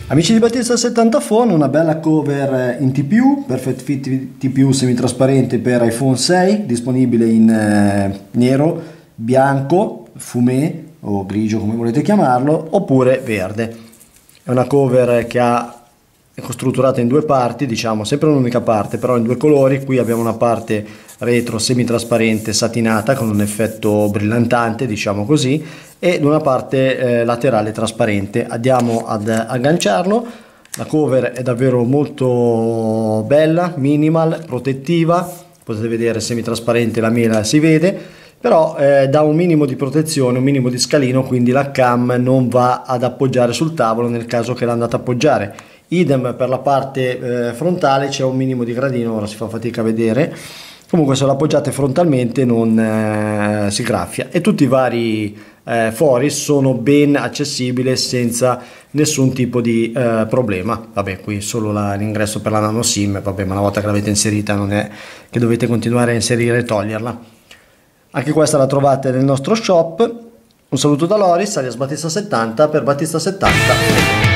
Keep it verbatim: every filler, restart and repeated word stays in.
Amici di Battista settanta Phone, una bella cover in T P U, Perfect Fit T P U semitrasparente per iPhone sei, disponibile in eh, nero, bianco, fumé o grigio come volete chiamarlo, oppure verde. È una cover che ha, è strutturata in due parti, diciamo sempre un'unica parte, però in due colori. Qui abbiamo una parte retro semitrasparente satinata con un effetto brillantante, diciamo così, ed una parte eh, laterale trasparente. Andiamo ad agganciarlo. La cover è davvero molto bella, minimal, protettiva, potete vedere semitrasparente, la mela si vede, però eh, dà un minimo di protezione, un minimo di scalino, quindi la cam non va ad appoggiare sul tavolo nel caso che l'andate a appoggiare. Idem per la parte eh, frontale, c'è un minimo di gradino, ora si fa fatica a vedere. Comunque se lo appoggiate frontalmente non eh, si graffia, e tutti i vari eh, fori sono ben accessibili senza nessun tipo di eh, problema. Vabbè, qui solo l'ingresso per la nano sim, vabbè, ma una volta che l'avete inserita non è che dovete continuare a inserire e toglierla. Anche questa la trovate nel nostro shop. Un saluto da Loris, alias Battista settanta per Battista settanta.